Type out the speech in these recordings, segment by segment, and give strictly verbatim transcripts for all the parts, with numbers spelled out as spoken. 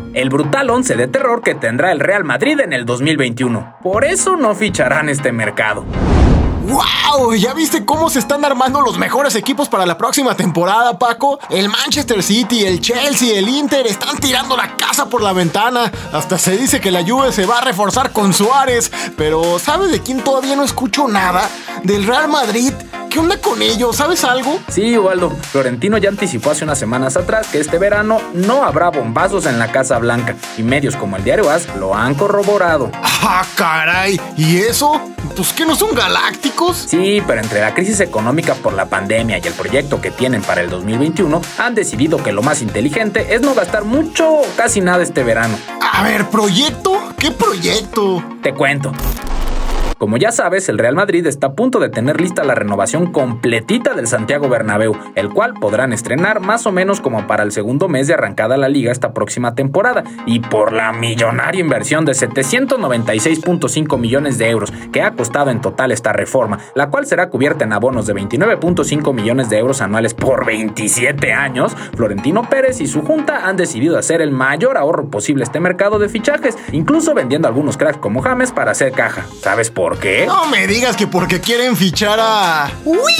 el brutal once de terror que tendrá el Real Madrid en el dos mil veintiuno. Por eso no ficharán este mercado. ¡Wow! ¿Ya viste cómo se están armando los mejores equipos para la próxima temporada, Paco? El Manchester City, el Chelsea, el Inter están tirando la casa por la ventana. Hasta se dice que la Juve se va a reforzar con Suárez. Pero ¿sabes de quién todavía no escucho nada? Del Real Madrid. ¿Qué onda con ellos? ¿Sabes algo? Sí, Ubaldo. Florentino ya anticipó hace unas semanas atrás que este verano no habrá bombazos en la Casa Blanca. Y medios como el diario AS lo han corroborado. ¡Ah, caray! ¿Y eso? ¿Pues qué no son galácticos? Sí, pero entre la crisis económica por la pandemia y el proyecto que tienen para el dos mil veintiuno, han decidido que lo más inteligente es no gastar mucho o casi nada este verano. A ver, ¿proyecto? ¿Qué proyecto? Te cuento. Como ya sabes, el Real Madrid está a punto de tener lista la renovación completita del Santiago Bernabéu, el cual podrán estrenar más o menos como para el segundo mes de arrancada la liga esta próxima temporada, y por la millonaria inversión de setecientos noventa y seis punto cinco millones de euros que ha costado en total esta reforma, la cual será cubierta en abonos de veintinueve punto cinco millones de euros anuales por veintisiete años, Florentino Pérez y su junta han decidido hacer el mayor ahorro posible este mercado de fichajes, incluso vendiendo algunos cracks como James para hacer caja. ¿Sabes por ¿Por qué? No me digas que porque quieren fichar a...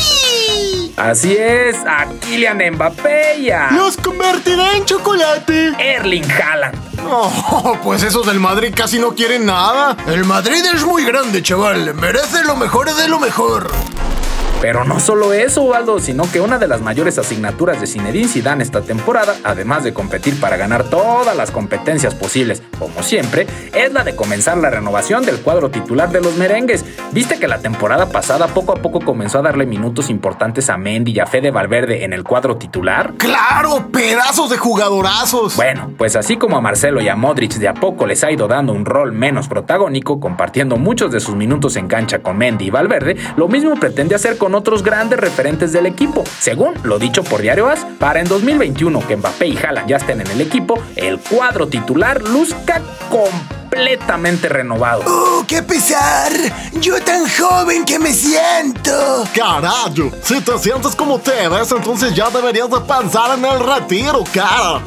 ¡Uy! Así es, a Kylian Mbappé y a... ¡Los convertirá en chocolate! Erling Haaland. Oh, pues esos del Madrid casi no quieren nada. El Madrid es muy grande, chaval. Merece lo mejor de lo mejor. Pero no solo eso, Ubaldo, sino que una de las mayores asignaturas de Zinedine Zidane esta temporada, además de competir para ganar todas las competencias posibles, como siempre, es la de comenzar la renovación del cuadro titular de los merengues. ¿Viste que la temporada pasada poco a poco comenzó a darle minutos importantes a Mendy y a Fede Valverde en el cuadro titular? ¡Claro! ¡Pedazos de jugadorazos! Bueno, pues así como a Marcelo y a Modric de a poco les ha ido dando un rol menos protagónico, compartiendo muchos de sus minutos en cancha con Mendy y Valverde, lo mismo pretende hacer con otros grandes referentes del equipo. Según lo dicho por Diario AS, para en dos mil veintiuno que Mbappé y Haaland ya estén en el equipo, el cuadro titular luzca completamente renovado. ¡Oh, qué pesar! ¡Yo tan joven que me siento! ¡Carajo! Si te sientes como te ves, entonces ya deberías de pensar en el retiro, cara.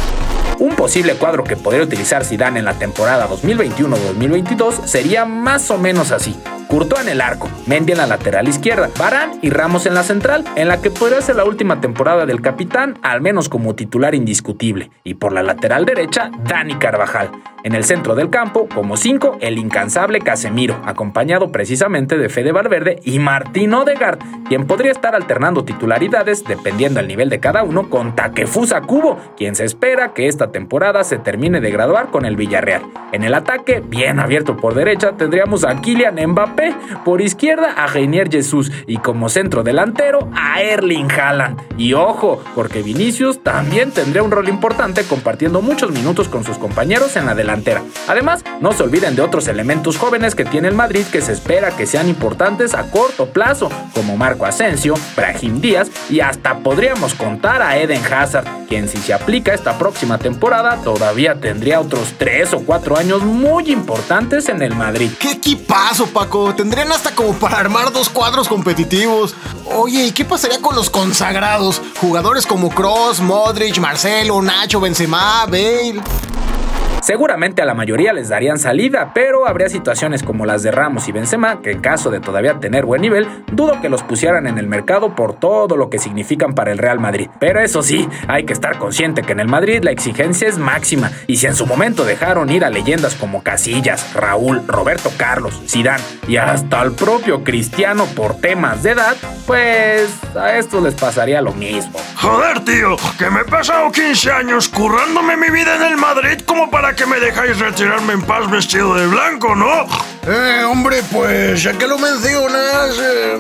Un posible cuadro que podría utilizar Zidane en la temporada dos mil veintiuno dos mil veintidós sería más o menos así. Courtois en el arco, Mendy en la lateral izquierda, Varane y Ramos en la central, en la que podría ser la última temporada del capitán, al menos como titular indiscutible. Y por la lateral derecha, Dani Carvajal. En el centro del campo, como cinco, el incansable Casemiro, acompañado precisamente de Fede Valverde y Martín Odegaard, quien podría estar alternando titularidades, dependiendo del nivel de cada uno, con Takefusa Kubo, quien se espera que esta temporada se termine de graduar con el Villarreal. En el ataque, bien abierto por derecha, tendríamos a Kylian Mbappé, por izquierda a Reinier Jesús y como centro delantero a Erling Haaland. Y ojo, porque Vinicius también tendría un rol importante compartiendo muchos minutos con sus compañeros en la delantera. Además, no se olviden de otros elementos jóvenes que tiene el Madrid que se espera que sean importantes a corto plazo, como Marco Asensio, Brahim Díaz y hasta podríamos contar a Eden Hazard, quien si se aplica esta próxima temporada todavía tendría otros tres o cuatro años muy importantes en el Madrid. ¡Qué equipazo, Paco! Tendrían hasta como para armar dos cuadros competitivos. Oye, ¿y qué pasaría con los consagrados? Jugadores como Kroos, Modric, Marcelo, Nacho, Benzema, Bale... Seguramente a la mayoría les darían salida, pero habría situaciones como las de Ramos y Benzema, que en caso de todavía tener buen nivel, dudo que los pusieran en el mercado por todo lo que significan para el Real Madrid. Pero eso sí, hay que estar consciente que en el Madrid la exigencia es máxima, y si en su momento dejaron ir a leyendas como Casillas, Raúl, Roberto Carlos, Zidane y hasta el propio Cristiano por temas de edad, pues a estos les pasaría lo mismo. Joder, tío, que me he pasado quince años currándome mi vida en el Madrid como para que me dejáis retirarme en paz vestido de blanco, ¿no? Eh, hombre, pues ya que lo mencionas... Eh...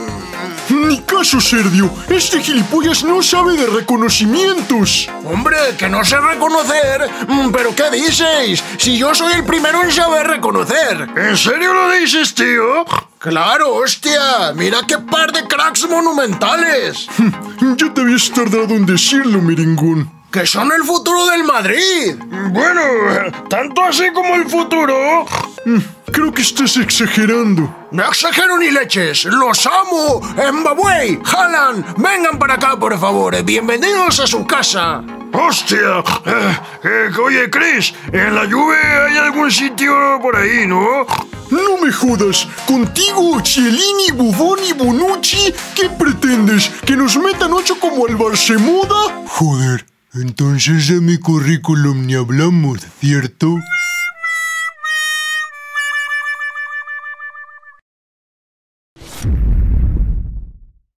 Ni caso, Sergio. Este gilipollas no sabe de reconocimientos. Hombre, que no sé reconocer. ¿Pero qué dices? Si yo soy el primero en saber reconocer. ¿En serio lo dices, tío? ¡Claro, hostia! ¡Mira qué par de cracks monumentales! Ya te habías tardado en decirlo, merengón. ¡Que son el futuro del Madrid! Bueno, tanto así como el futuro. Mm, creo que estás exagerando. No exagero ni leches, los amo. Mbappé, Haaland, vengan para acá, por favor. Bienvenidos a su casa. ¡Hostia! Eh, eh, oye, Chris, en la Juve hay algún sitio por ahí, ¿no? No me jodas. Contigo, Chiellini, Buffon y Bonucci, ¿qué pretendes? ¿Que nos metan ocho como al Barcemoda? Joder, entonces de mi currículum ni hablamos, ¿cierto?